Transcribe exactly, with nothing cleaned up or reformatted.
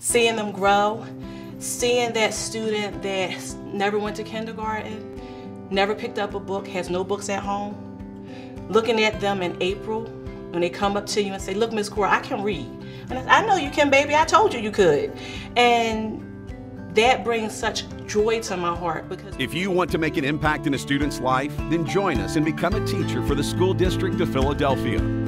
seeing them grow, seeing that student that never went to kindergarten, never picked up a book, has no books at home, looking at them in April when they come up to you and say, look, Miz Cora, I can read. And I, I know you can, baby, I told you you could. And that brings such joy to my heart. Because if you want to make an impact in a student's life, then join us and become a teacher for the School District of Philadelphia.